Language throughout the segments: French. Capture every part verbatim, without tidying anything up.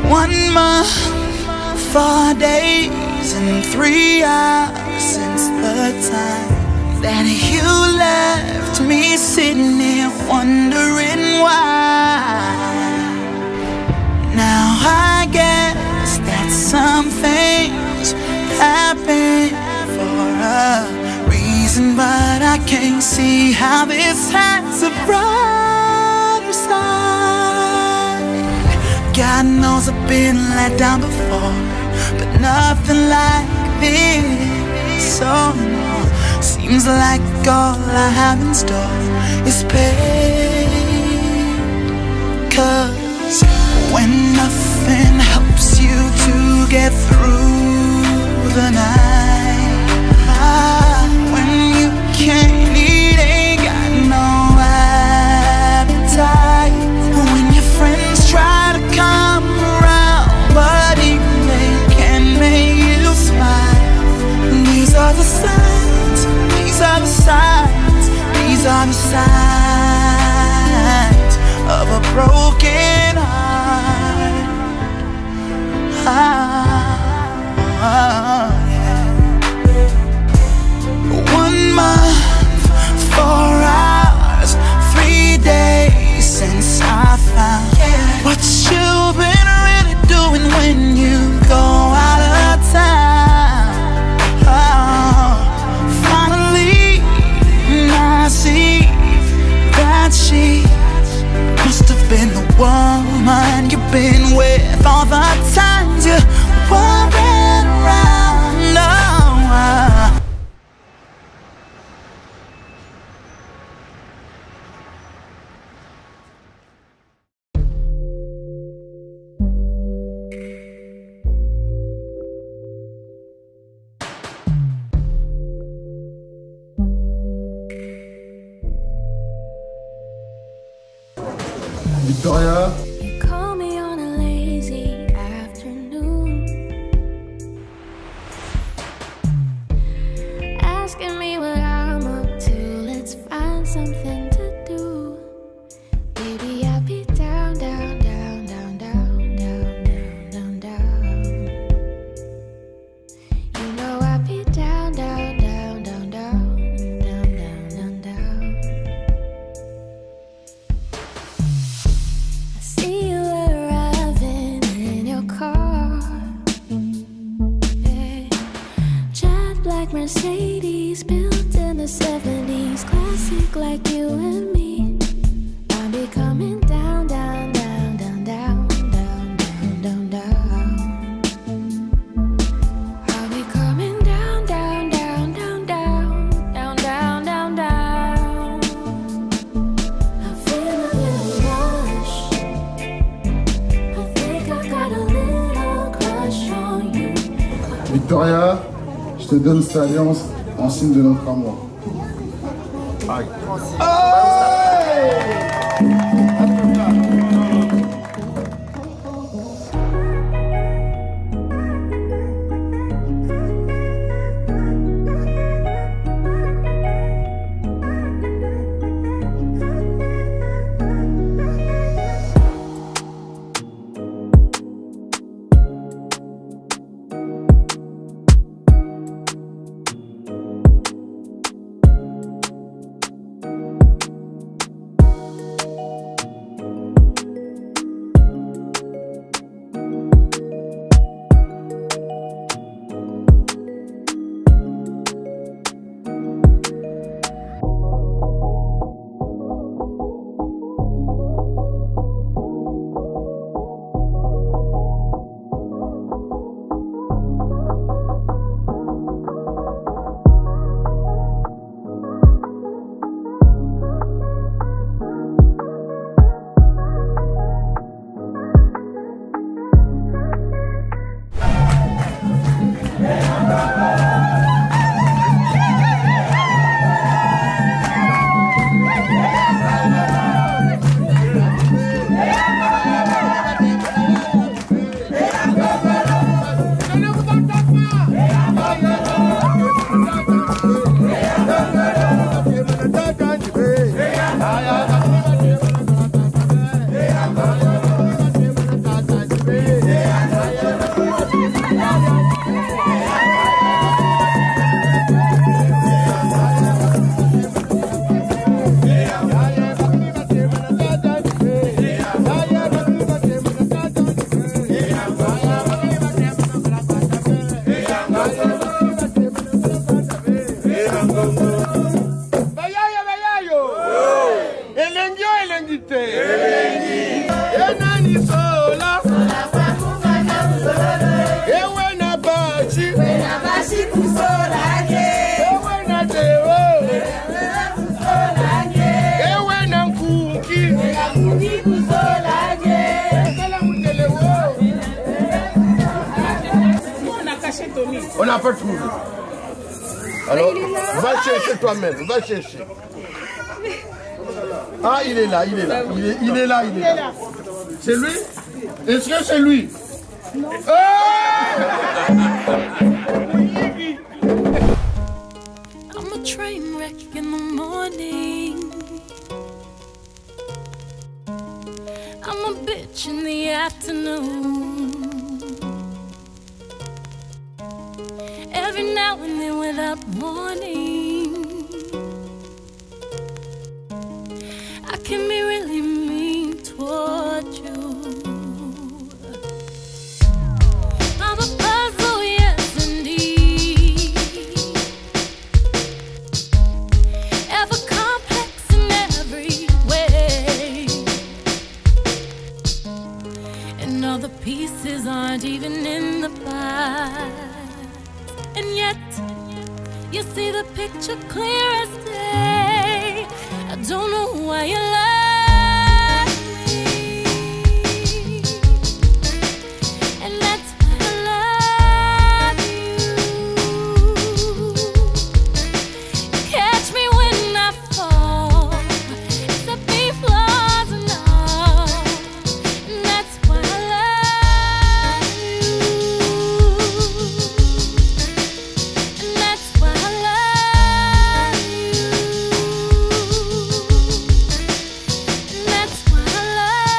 One month, four days, and three hours since the time that you left me sitting here wondering why. Now I guess that some things happen for a reason, but I can't see how this has a brighter side. God knows I've been let down before, but nothing like this. So no, seems like all I have in store is pain. Cause when nothing helps you to get through the night, ah, when you can't eat, ain't got no appetite, when your friends try to come around, but even they can't make you smile. These are the signs, these are the signs, these are the signs of a broken heart. Ah, ah, yeah. One month, four hours, three days since I found what you've been really doing when you go out of town. Oh, finally, I see that she must have been the woman you've been with all the times you weren't around. Oh, Victoria. You call me on a lazy afternoon, asking me what I'm up to. Let's find something to do. Baby, I'll be down, down, down, down, down, down, down, down, down. You know I'll be down, down, down, down, down, down, down, down, down. I see you arriving in your car, hey. Jet black Mercedes built in the seventies, classic like you and me. I'll be coming down, down, down, down, down, down, down, down, down. I'll be coming down, down, down, down, down, down, down, down, down. I feel a little rush. I think I've got a little crush on you. Victoria, je te donne cette alliance en signe de notre amour. Aïe. On n'a pas trouvé. Alors, va chercher toi-même, va chercher. Ah, il est là, il est là, il est, il est là, il est là. C'est lui? Est-ce que c'est lui? Non. I'm a train wreck in the morning. I'm a bitch in the afternoon. Every now and then without warning, I can be really mean toward you. I'm a puzzle, yes indeed. Ever complex in every way, and all the pieces aren't even in the pie. And yet, you see the picture clear as day. I don't know why you love me, and that's why I love you. Catch me when I fall, set me flaws and all, and that's why I love you. That's why I love you. That's why I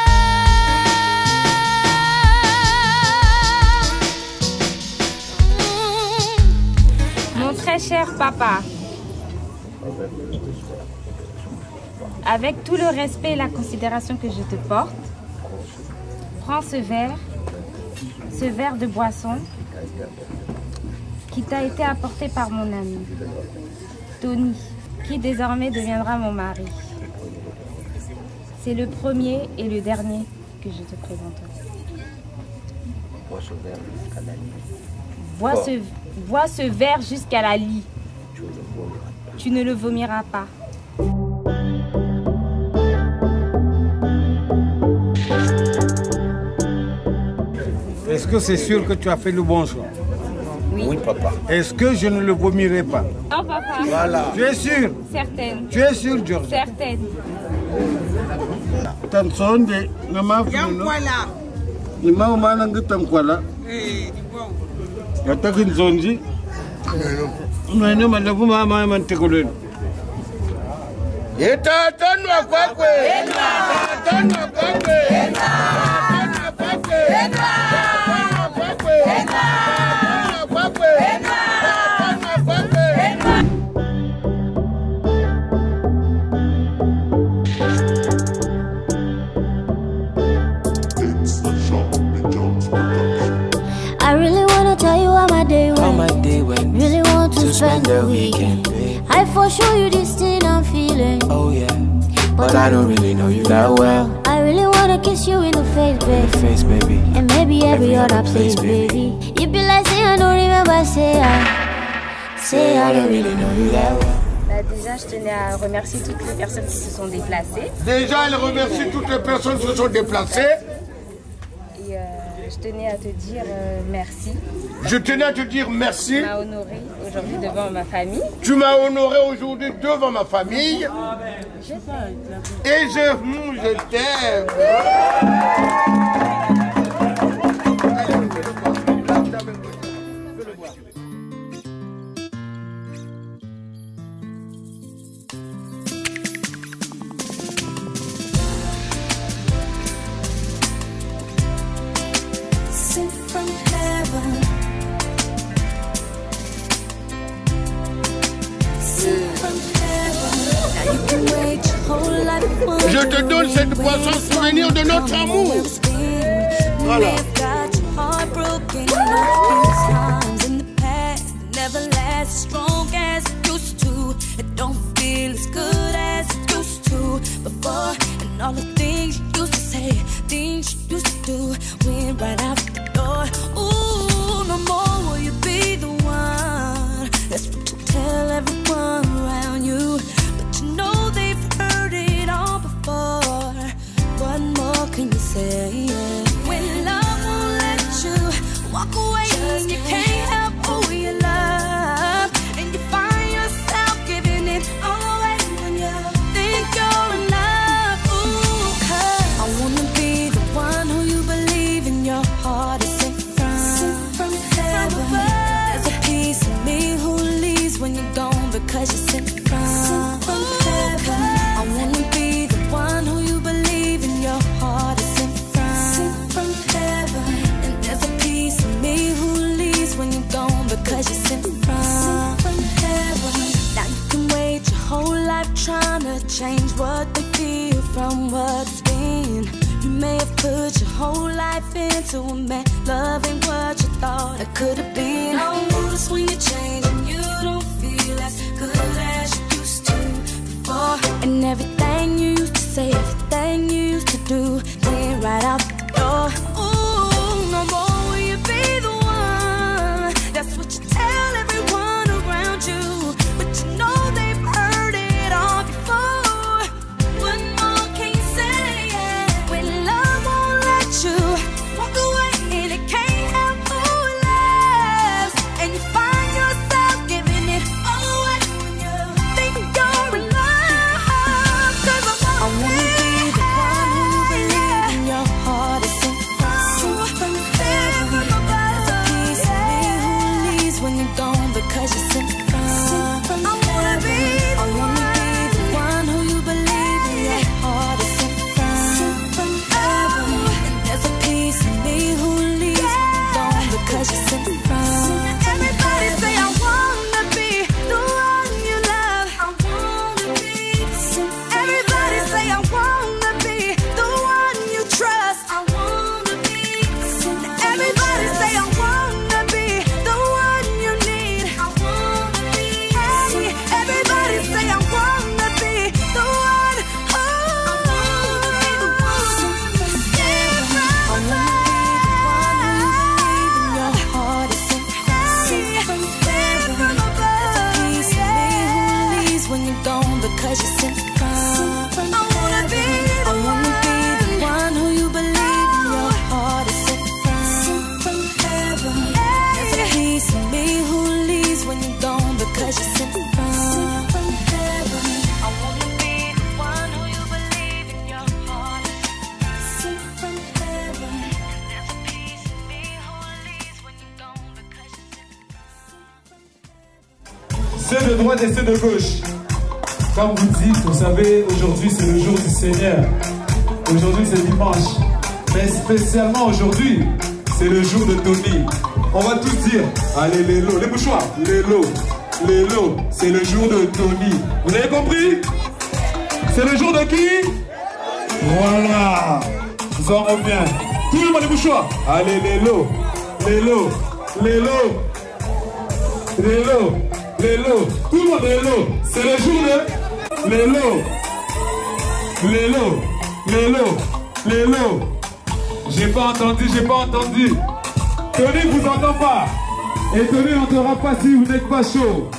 love. Mon très cher papa, avec tout le respect et la considération que je te porte, prends ce verre, ce verre de boisson qui t'a été apporté par mon ami, Tony, qui désormais deviendra mon mari. C'est le premier et le dernier que je te présente. Bois ce, bois ce verre jusqu'à la lie. Tu ne le vomiras pas. Est-ce que c'est sûr que tu as fait le bon choix? Oui. Oui, papa. Est-ce que je ne le vomirai pas? Non, papa. Voilà. Tu es sûr? Certaine. Tu es sûr, George? Certaine. Tansonde, nama funo. Ni mama nanga tankwala. Eh, di bon. Ya takin zonji. Mwana malavu mama mantekoleni. Eta tanwa kwakwe. Eta tanwa kwakwe. Eta tanwa kwakwe. Eta tanwa kwakwe. Eta tanwa kwakwe. Eta tanwa kwakwe. I really wanna tell you how my day How went. my day went. Really want to, To spend the weekend. babe. I for sure you this thing I'm feeling. Oh yeah, but I don't really know you that well. I really wanna kiss you in the face, babe. Face, baby. And maybe every, Every other other place, place, baby. baby. You be like, say I don't remember, say I. Say I don't really know you that well. Bah, déjà, je tenais à remercier toutes les personnes qui se sont déplacées. Déjà, elle remercie toutes les personnes qui se sont déplacées. Et euh, je tenais à te dire euh, merci. Je tenais à te dire merci. Tu m'as honoré aujourd'hui devant ma famille. Tu m'as honoré aujourd'hui devant ma famille. Je t'aime. Et je, hum, je t'aime. Sent from heaven. Sent from heaven. Now you can wait your whole life. Je te donne cette boisson souvenir de notre amour. Voilà. Times in the past never last as strong as it used to. It don't feel as good as it used to before. And all the things you used to say, things you used to do, went right out the door. Ooh, no more will you be the one. That's what you tell everyone around you. But you know they've heard it all before. What more can you say? When love won't let you walk away, just you can't help. put your whole life into a man. Love ain't what you thought it could have been. I wanna swing your change and you don't feel as good as you used to before. And everything you used to say, everything you used to do went right out the door. Ooh, no more will you be the one. That's what you tell everyone around you, but you know they've heard it all before. What more can you say? Yeah. When love won't let you walk away and it can't help who it loves, and you find yourself giving it all away when you think you're in love. 'Cause I wanna be the one who believes in your heart is sent from heaven. There's a piece of me who leaves when you're gone because you're sent from I wanna be I wanna be the one who you believe in your heart is sent from heaven. And there's a piece of me who leaves when you're gone because you're sent from. Everybody say I wanna be the one you love. I wanna be. Everybody say I wanna be the one you trust. I wanna be. Everybody say I wanna be the one you need. I wanna be. Hey, everybody say I wanna be the one. Oh, I wanna be the one. Yeah, I wanna be the one who you believe in your heart is sent from heaven. There's a piece of me who leaves when you're gone because you're sent from. I wanna be I wanna be the one who you believe in your heart is sent from heaven. There's a piece of me who leaves when you're gone because you're sent from heaven. I wanna be the one who you believe in your heart is sent from heaven. There's a piece of me who leaves when you're gone because you're sent from heaven. Ceux de droite et ceux de gauche. Comme vous dites, vous savez, aujourd'hui c'est le jour du Seigneur. Aujourd'hui c'est dimanche. Mais spécialement aujourd'hui, c'est le jour de Tony. On va tous dire, allez les lots, les mouchoirs, les lots, les lots, c'est le jour de Tony. Vous avez compris? C'est le jour de qui? Voilà. Nous en revient. Tout le monde les mouchoirs. Allez les lots, les lots, les lots, les lots. Les lots, tout le monde les lots, c'est le jour de les lots, les lots, les lots, les lots. J'ai pas entendu, j'ai pas entendu. Tony vous entend pas. Et Tony n'entendra pas si vous n'êtes pas chaud.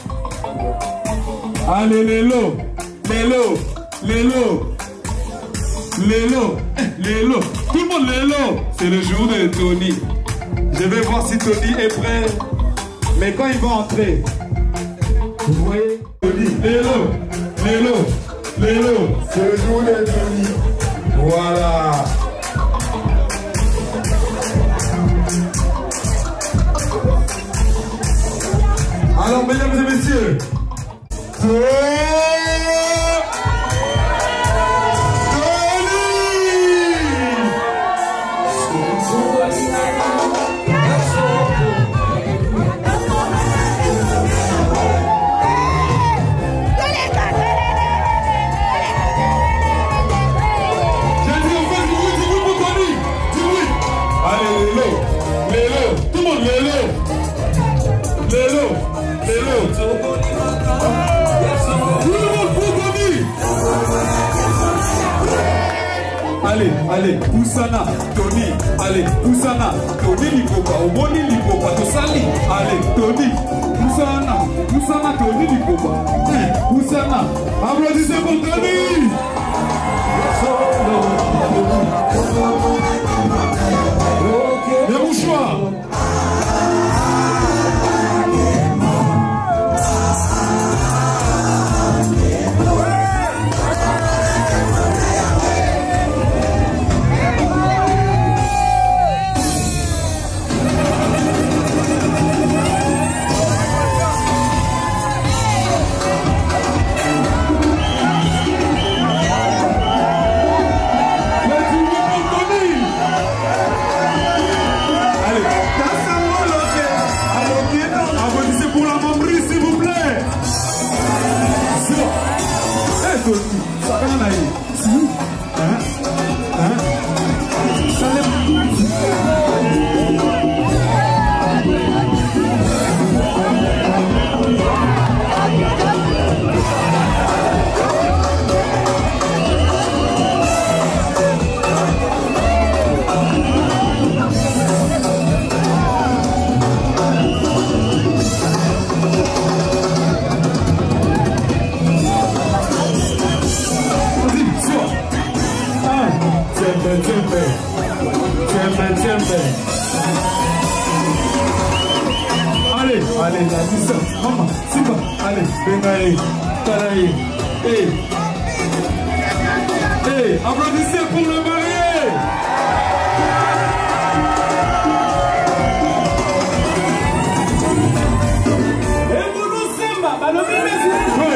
Allez les lots, les lots, les lots, les lots, les lots. Tout le monde les lots. C'est le jour de Tony. Je vais voir si Tony est prêt. Mais quand il va entrer, vous voyez, les lots, les lots, les lots, c'est le jour de Tony. Voilà. Alors, mesdames et messieurs, Tony! Allez, allez, Poussana, Tony, allez, Poussana, Tony Lipopa, Omoni Lipopa, Tosali, allez, Tony, Poussana, Poussana, Tony Lipopa, Poussana, applaudissez pour Tony! Les mouchoirs! Tiens, tiens, allez, allez, la distance. Maman, c'est quoi? Allez, Bengaï, Kalaï. Hey. Hey, applaudissez pour le marié. Et vous nous semba, bah le bébé, c'est quoi?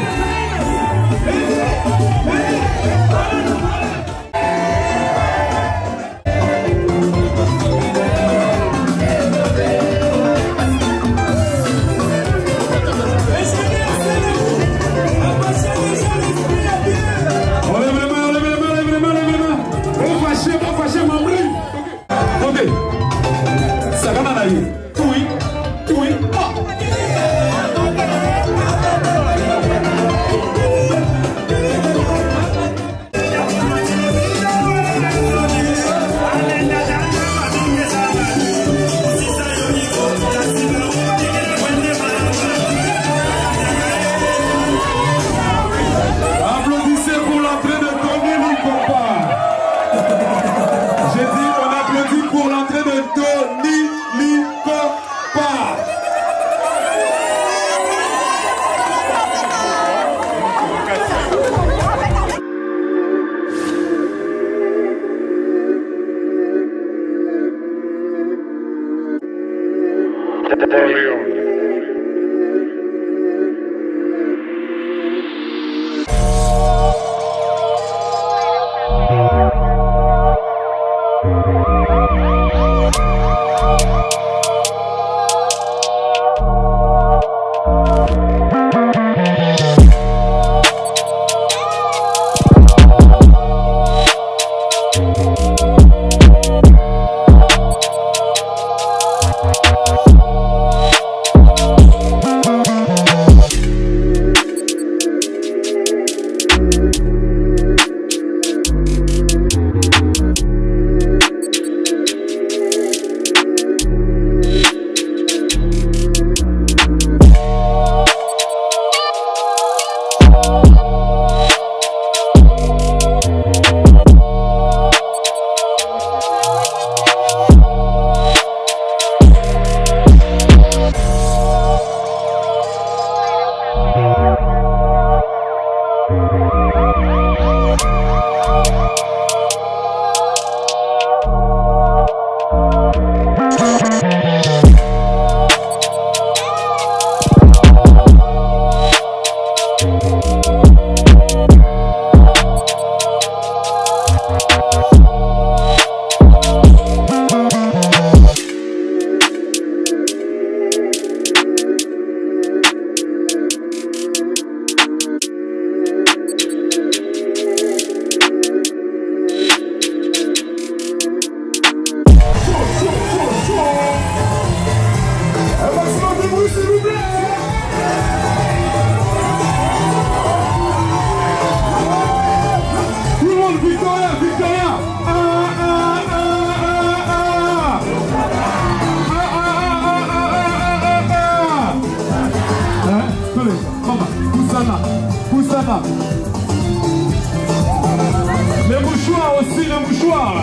Les mouchoirs aussi, les mouchoirs.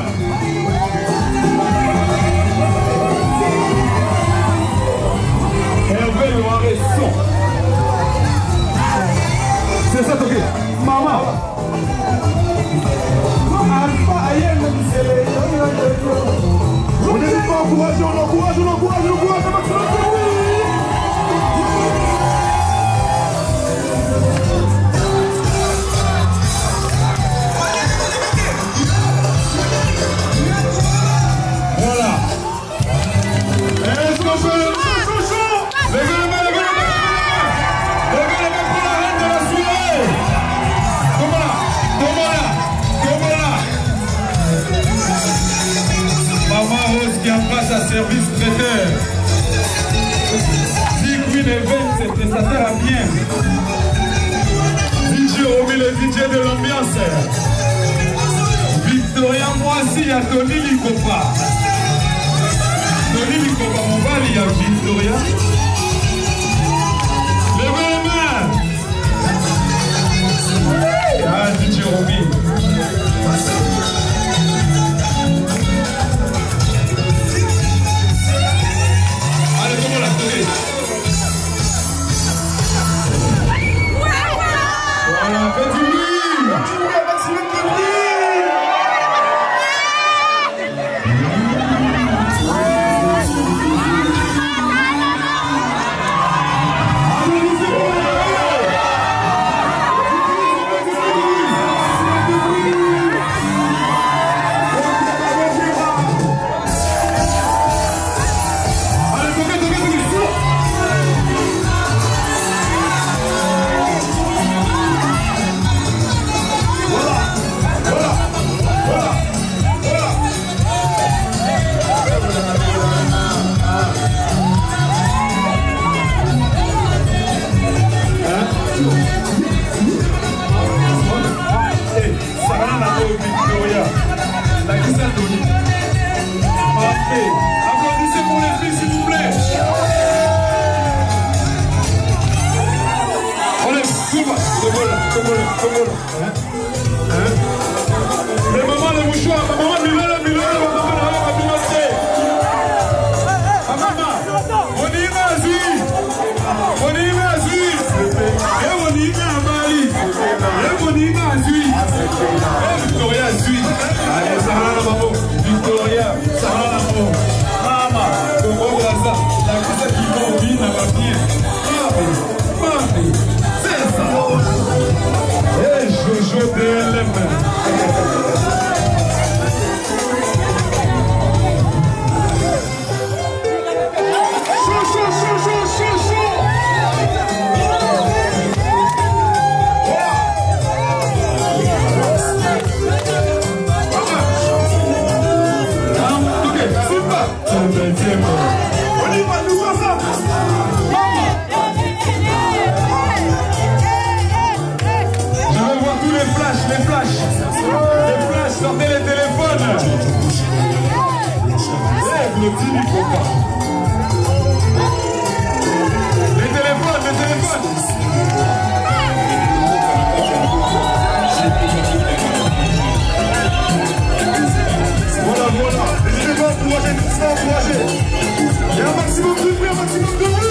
Hervé Loireau. C'est ça, ok. Maman. Alpha Ayel, on n'est pas encouragé, on encourage, on encourage, on encourage, on encourage. Service traiteur. Big Win Event, c'est prestataire à bien. D J Romy, le D J de l'ambiance. Victoria Moissy, il y a Tony Likopa. Tony Likopa, mon val, il y a Victoria. Levez les mains. Ah, D J Romy. Allez, applaudissez pour les filles, s'il vous plaît. Allez, Cuba, comment là, comment là, comment là. Hein? Hein? Les mamans, les mouchoirs, ma maman, Mila, la Mila, la maman, la maman, la maman, la maman, on y va, Zui. On y va, Zui. Et on y va, Mali. Et on y va, Zui. Et Victoria, Zui. Allez, ça va, la maman. Victoria, ça va, la maman. Maman, Congo Braza, la cosa qui combine à papier. Papi, papi, c'est ça. Et Jojo D L M. Les flashs, les flashs, sortez les téléphones. Lève le petit micro. Les téléphones, les téléphones. Voilà, voilà. Les téléphones, encouragez, tout ça, encouragez. Il y a un maximum de bruit, un maximum de bruit.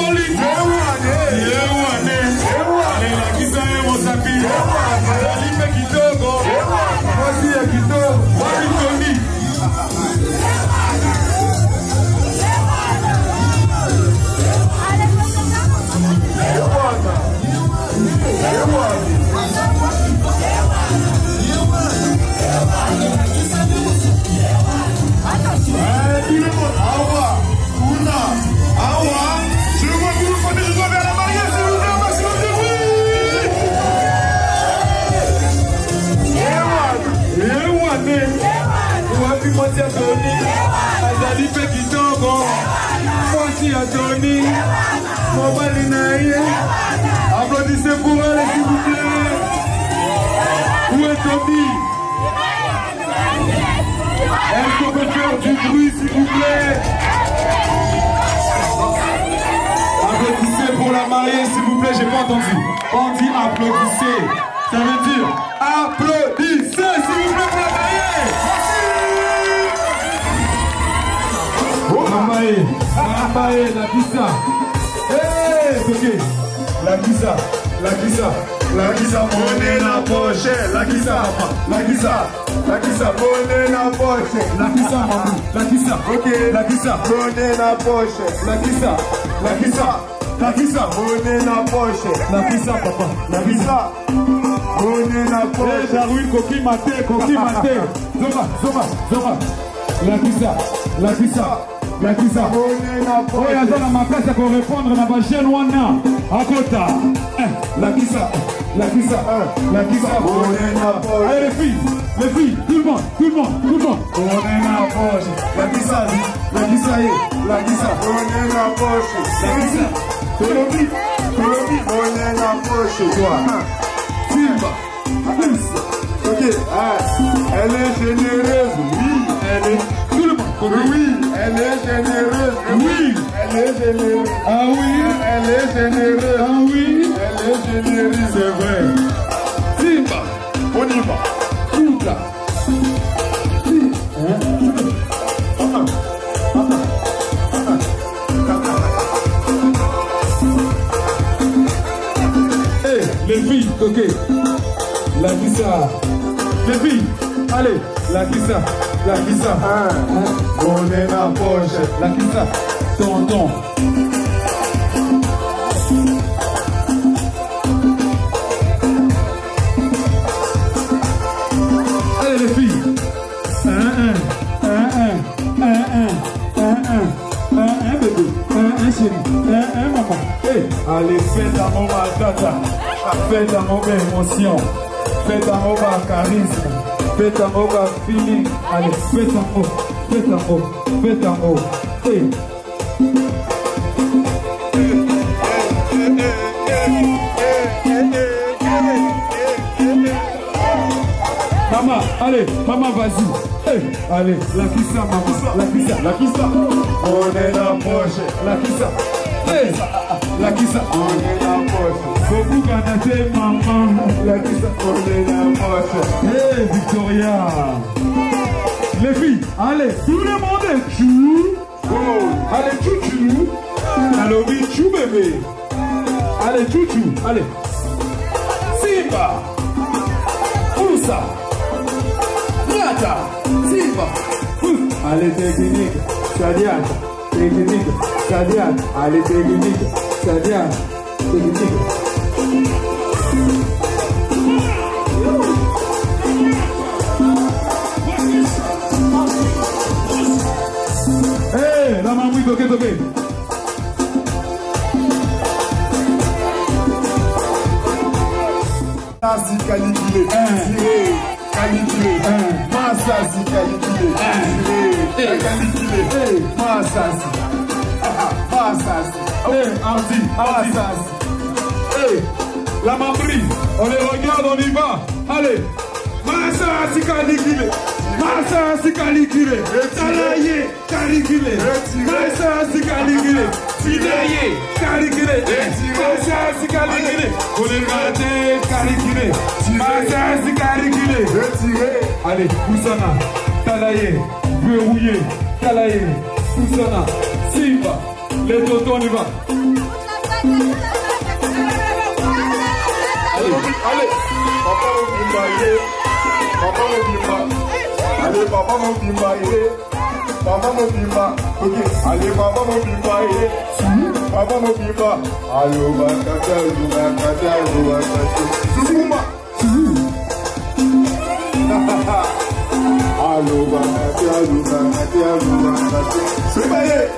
Allez, pas entendu. On dit applaudissez. Ça veut dire applaudissez, s'il vous plaît, pour Mamae. Mamae, la Kissa. Hey, ok. La Kissa, la Kissa. La Kissa, monnaie la poche. La Kissa, la Kissa. La Kissa, monnaie la poche. La Kissa, maman. La Kissa, ok. La Kissa, monnaie la poche. La Kissa, la Kissa. La Kissa, monnaie la poche. La Kissa, papa. La Kissa, monnaie la poche. Eh, Darwin, coquille maté, coquille maté. Zoma, Zoma, Zoma. La Kissa, la Kissa. La Kissa, monnaie la poche. Oh, y'a dans ma place pour répondre à ma chaîne Wana. À côté. La Kissa. La Kissa, la Kissa, monnaie la poche. Allez les filles, les filles, tout le monde, tout le monde, tout le monde. Monnaie la poche. La Kissa, la Kissa, la Kissa, monnaie la poche. La Kissa, Colombie, Colombie, monnaie la poche. Toi, Simba, ok, elle est généreuse, oui, elle est. Tout le monde, oui, elle est généreuse, oui, elle est généreuse. Ah oui, elle est généreuse, ah oui. Elle est généreuse, c'est vrai. Simba, on y va. Souka. Hey, les filles, ok. La Kissa. Les filles, allez, la Kissa, la Kissa. On est la poche. La Kissa, tonton. Les filles, un, un, un, un, un, un, un, un, un, bébé, un, un, chéri, un, un, maman. Hey, allez, faites d'amour ma tata, faites d'amour ma émotion, faites d'amour ma charisme, faites d'amour ma feeling. Allez, faites d'amour, faites d'amour, faites d'amour. Hey. Maman, allez, maman, vas-y. Hey, allez, la Kissa, maman, la Kissa, la Kissa. On est la poche, la Kissa. Hey, la Kissa, on est la poche. Beaucoup canadais, maman, la Kissa, on est la poche. Hey, Victoria. Les filles, allez, tout le monde est chou. Oh, allez, chouchou. Allô, oui, chou, bébé. Allez, chouchou, allez. Simba. Oussa. Simba. Allez, technique, Sadia, technique, Sadia, allez, technique, Sadia, technique. Hey, la maman, toqué, toqué. Asi calculé, calculé, Massasi calculé, calculé, Massasi, Massasi, Andy, Massasi. Hey, la membrie, on les regarde, on y va. Allez, Massasi calculé, Massasi calculé, Talaye calculé, Massasi calculé, Fidaye calculé, Massasi calculé, on les regarde calculé, Massasi calculé. Allez, Poussana, Talaye, verrouillé, Talaye, Poussana, Simba, les tontons, on y va. Allez, allez, papa Mobimba, papa Mobimba, allez, papa Mobimba, papa Mobimba, ok, allez, papa Mobimba, papa Mobimba, allô, Bakata, Bakata, Bakata, Souma, allô, Bakata, Bakata, Bakata, Souma,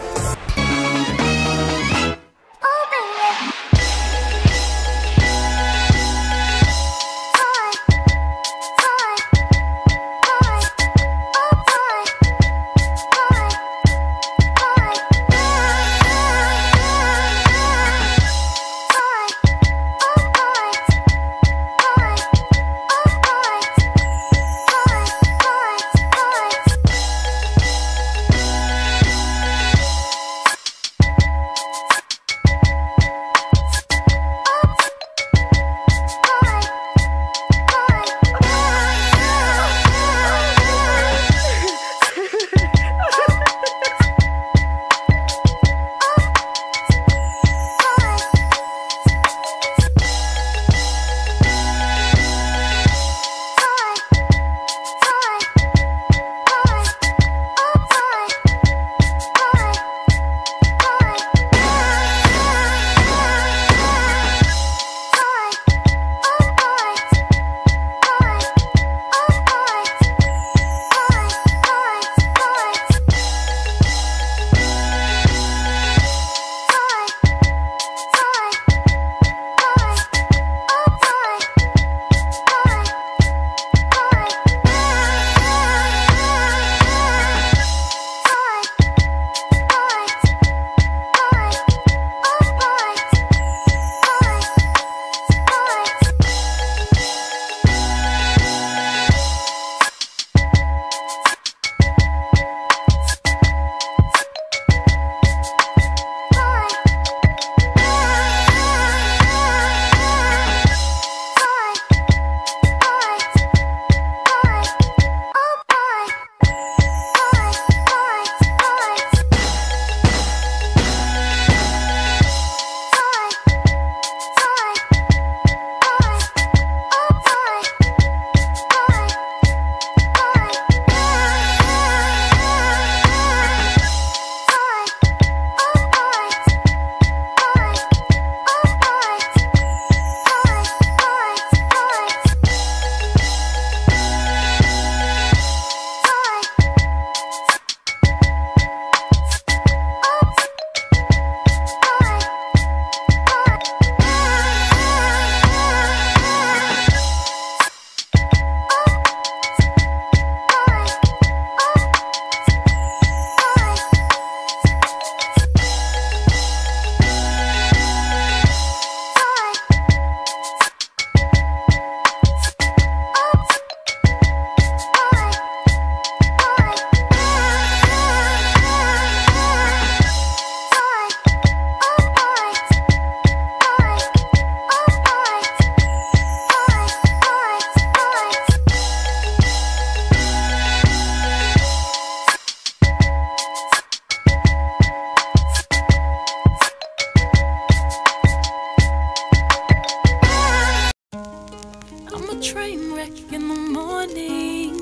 train wreck in the morning.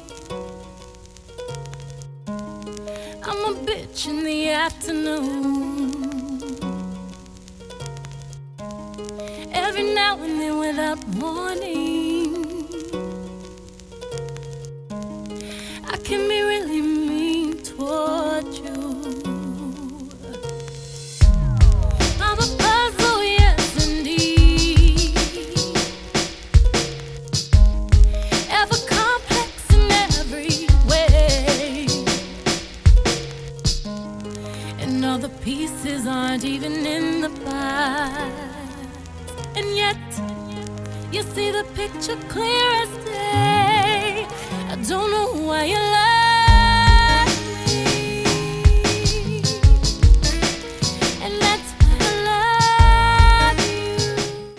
I'm a bitch in the afternoon. Every now and then without warning, I can be really mean toward you. I'm a puzzle, yes indeed, ever complex in every way, and all the pieces aren't even in the pie. And yet, you see the picture clear as day.